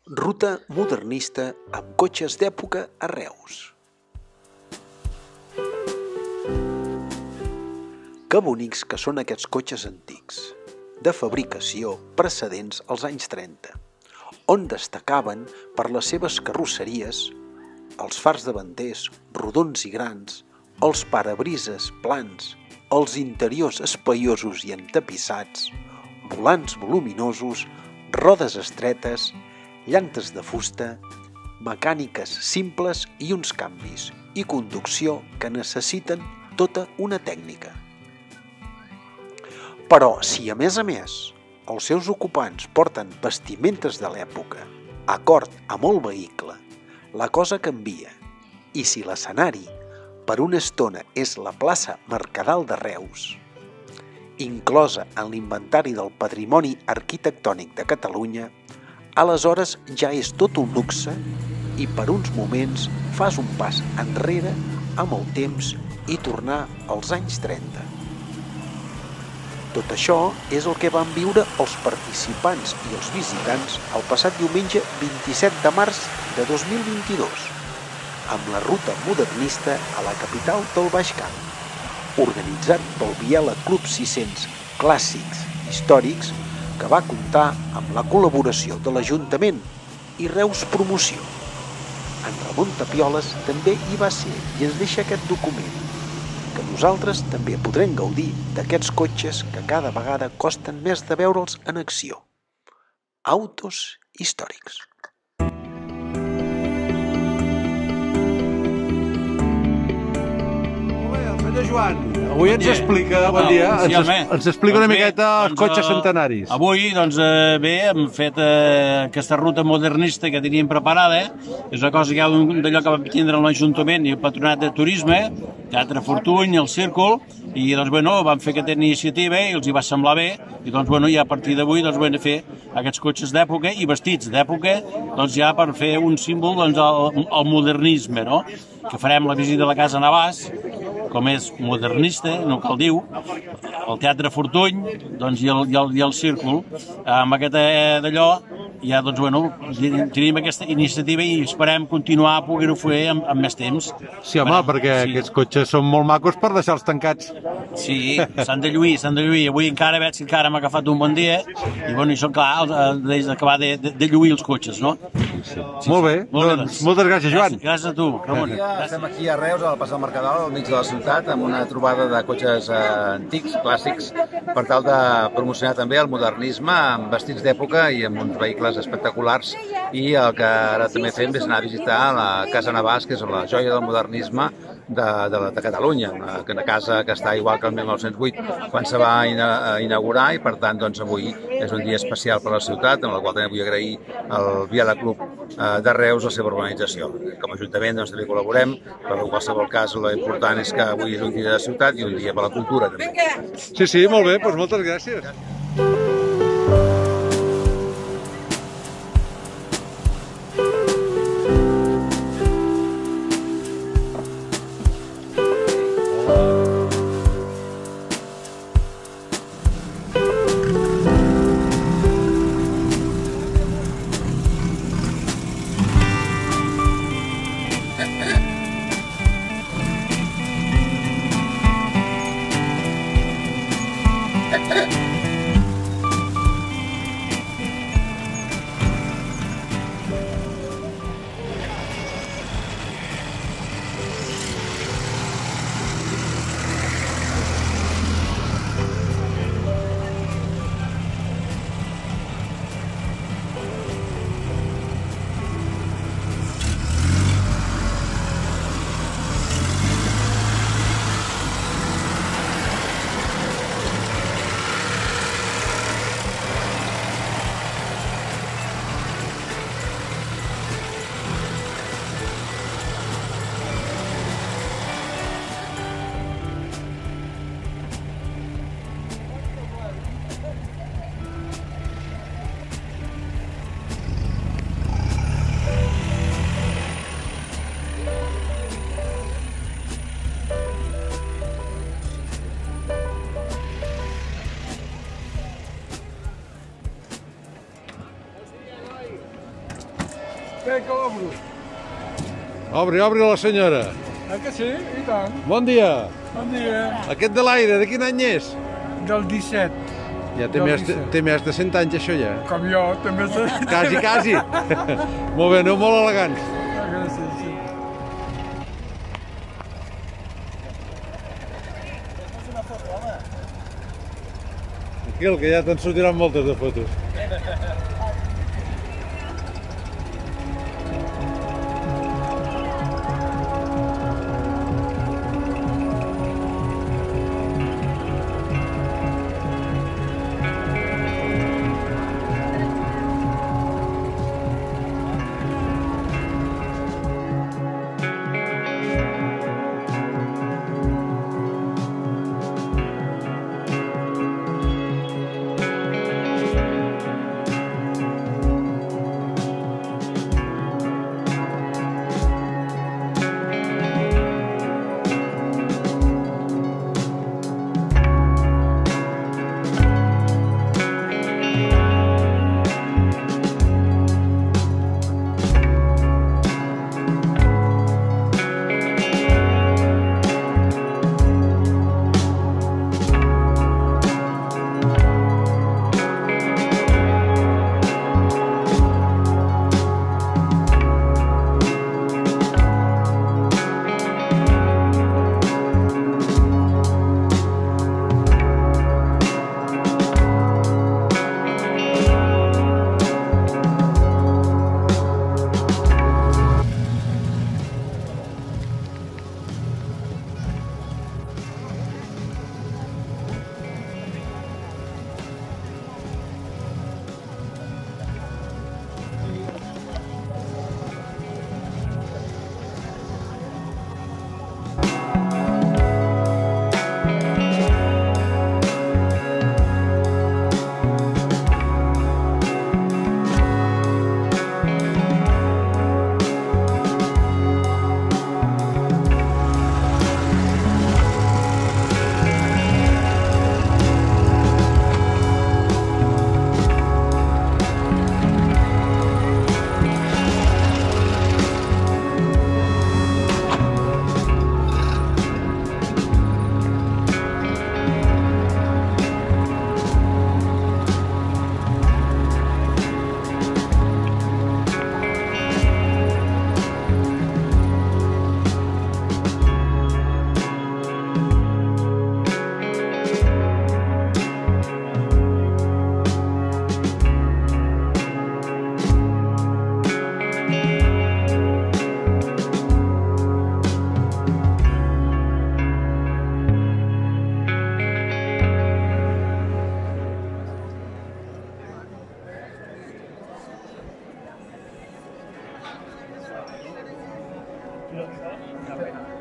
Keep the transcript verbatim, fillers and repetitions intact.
Ruta modernista amb cotxes d'època a Reus. Que bonics que són aquests cotxes antics, de fabricació precedents als anys trenta, on destacaven per les seves carrosseries, els fars davanters rodons i grans, els parabrises plans, els interiors espaiosos i entapissats, volants voluminosos, rodes estretes, llantes de fusta, mecàniques simples i uns canvis i conducció que necessiten tota una tècnica. Però si a més a més els seus ocupants porten vestimentes de l'època, acord amb el vehicle, la cosa canvia, i si l'escenari per una estona és la plaça Mercadal de Reus, inclosa en l'inventari del Patrimoni Arquitectònic de Catalunya, aleshores ja és tot un luxe i per uns moments fas un pas enrere amb el temps i tornar als anys trenta. Tot això és el que van viure els participants i els visitants el passat diumenge vint-i-set de març de dos mil vint-i-dos, amb la ruta modernista a la capital del Baix Camp, organitzat pel Biela Club sis-cents Clàssics Històrics, que va comptar amb la col·laboració de l'Ajuntament i Reus Promoció. En Ramon Tapioles també hi va ser i ens deixa aquest document, que nosaltres també podrem gaudir d'aquests cotxes que cada vegada costen més de veure'ls en acció. Autos històrics. Joan, avui ens explica, bon dia, ens explica una miqueta els cotxes centenaris. Avui, doncs, bé, hem fet aquesta ruta modernista que teníem preparada. És una cosa que hi ha d'allò que vam tindre l'Ajuntament i el Patronat de Turisme, Teatre Fortuny, el Círcul, i doncs, bueno, vam fer aquesta iniciativa i els hi va semblar bé, i doncs, bueno, ja a partir d'avui, doncs, vam fer aquests cotxes d'època i vestits d'època, doncs, ja per fer un símbol, doncs, al modernisme, no? Que farem la visita a la Casa Navàs, com és modernista, no cal dir, el Teatre Fortuny, doncs, i, el, i, el, i el Círcul, amb aquest d'allò, ja, doncs, bueno, tenim aquesta iniciativa i esperem continuar a poder-ho fer amb, amb més temps. Sí, home, bueno, perquè sí. Aquests cotxes són molt macos per deixar-los tancats. Sí, s'han de lluir, s'han de lluir. Avui encara veig que encara m'ha agafat un bon dia i, bueno, i són clar, des d'acabar de, de, de lluir els cotxes, no? Sí. Sí, molt bé, sí. Molt doncs, doncs, moltes gràcies, Joan. Gràcies, gràcies a tu, Ramon. Gràcies. Estem aquí a Reus, al Passeig Mercadal, al mig de la ciutat, amb una trobada de cotxes eh, antics, clàssics, per tal de promocionar també el modernisme amb vestits d'època i amb uns vehicles espectaculars. I el que ara també fem és anar a visitar la Casa Navàs, que és la joia del modernisme de, de, de Catalunya, una, una casa que està igual que el mil nou-cents vuit, quan se va inaugurar, i per tant, doncs, avui és un dia especial per a la ciutat, en el qual també vull agrair al Biela Club de Reus la seva organització. Com a Ajuntament, doncs, també col·laborem, però en qualsevol cas l'important és que avui és un dia de ciutat i un dia per la cultura també. Sí, sí, molt bé, doncs moltes gràcies. Espera que l'obro. Obri, obri la senyora. Eh que sí? I tant. Bon dia. Bon dia. Aquest de l'aire, de quin any és? Del disset. Ja té més, té més de cent anys, això, ja. Com jo, també sé. Quasi, quasi. Molt bé, aneu molt elegants. Gràcies, sí. Tranquil, que ja te'n sortiran moltes de fotos. Gracias.